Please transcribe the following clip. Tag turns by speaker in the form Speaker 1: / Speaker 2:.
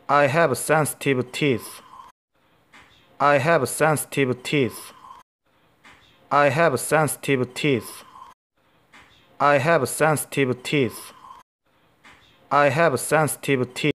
Speaker 1: I have sensitive teeth. I have sensitive teeth. I have sensitive teeth. I have sensitive teeth. I have sensitive teeth.